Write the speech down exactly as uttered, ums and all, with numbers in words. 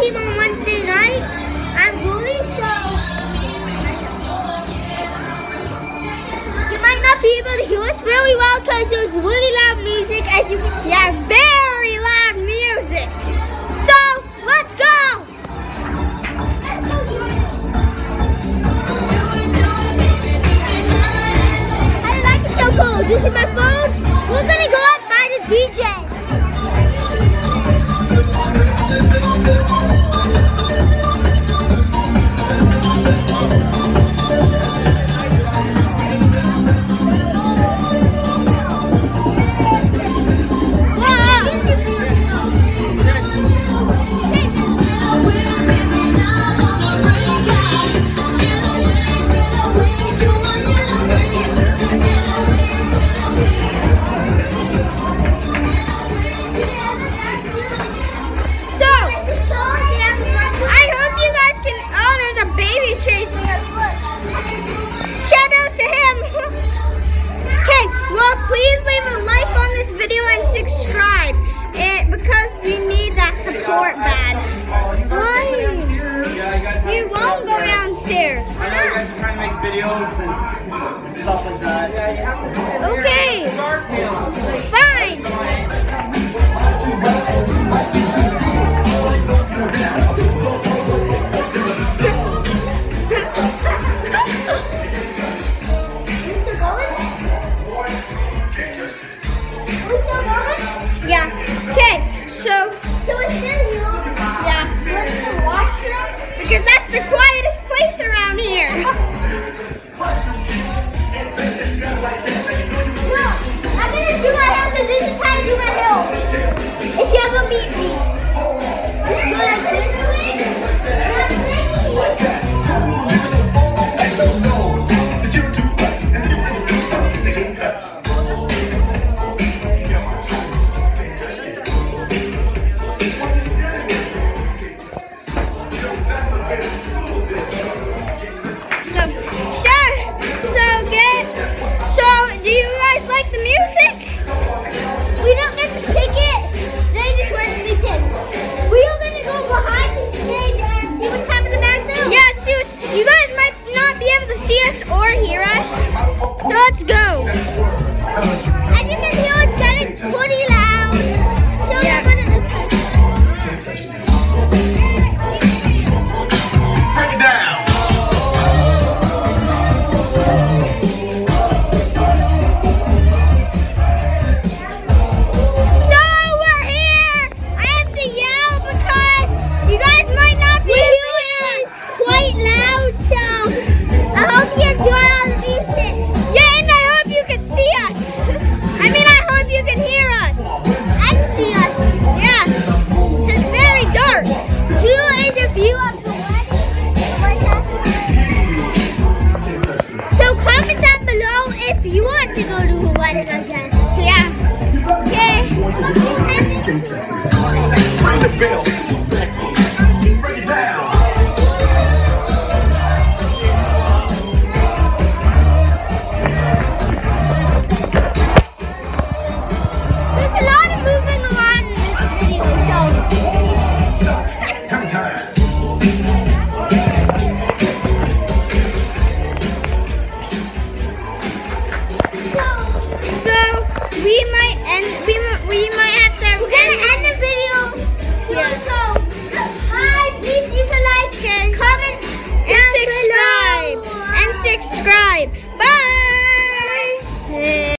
team on Wednesday night. I'm bully, so you might not be able to hear us really well because it was really loud music. As you can, yeah, very loud music. So let's go. I like it so cool. This is my phone. We're gonna go out by the D J. Please leave a like on this video and subscribe it because we need that support bad. Why? You won't go downstairs. I know you guys are trying to make videos and stuff like that. Okay. Fine. Yeah. Okay. So. So it's still here. Yeah. Where's the washroom? Because that's the quietest place around here. No, I'm gonna do my hair. So this is how I do my hair. If you ever meet me, just go like this. We might end. We